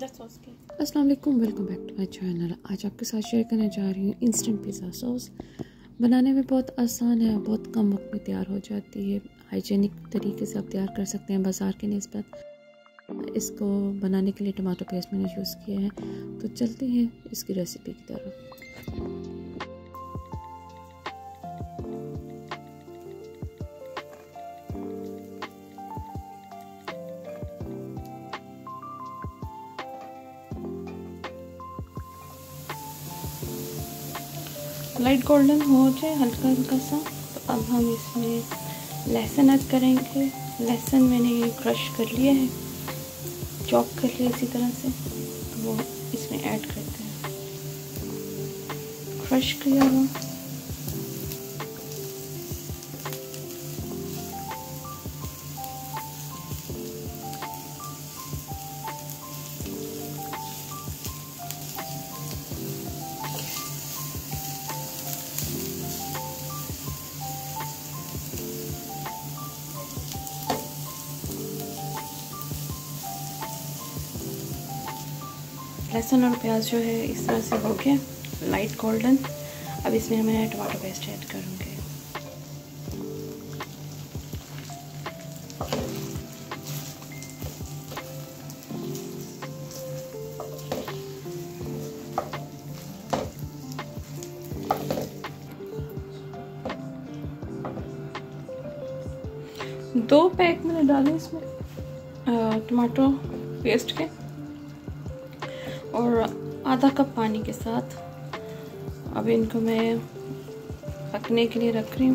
अस्सलाम वालेकुम, welcome back to my channel. आज आपके साथ शेयर करने जा रही हूँ इंस्टेंट पिज़्ज़ा सॉस। बनाने में बहुत आसान है, बहुत कम वक्त में तैयार हो जाती है। हाइजीनिक तरीके से आप तैयार कर सकते हैं बाज़ार के निस्बत। इसको बनाने के लिए टमाटो पेस्ट मैंने यूज़ किया है। तो चलते हैं इसकी रेसिपी की तरफ। लाइट गोल्डन हो जाए हल्का हल्का सा, तो अब हम इसमें लहसुन ऐड करेंगे। लहसुन मैंने ये क्रश कर लिया है, चॉप कर लिया इसी तरह से, तो वो इसमें ऐड करते हैं। क्रश किया हुआ लहसुन और प्याज जो है इस तरह से हो गया लाइट गोल्डन। अब इसमें मैं टमाटो पेस्ट ऐड करूँगी। दो पैक मैंने डाले इसमें टमाटो पेस्ट के, और आधा कप पानी के साथ। अब इनको मैं पकने के लिए रख रही हूँ।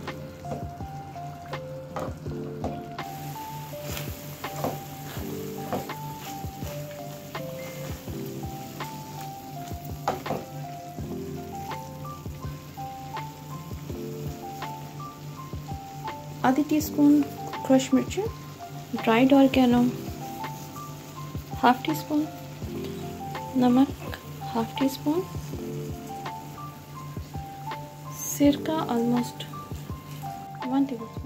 आधी टीस्पून क्रश मिर्ची, dried oregano, half teaspoon नमक, हाफ टी स्पून सिरका, ऑलमोस्ट 1 टेबल।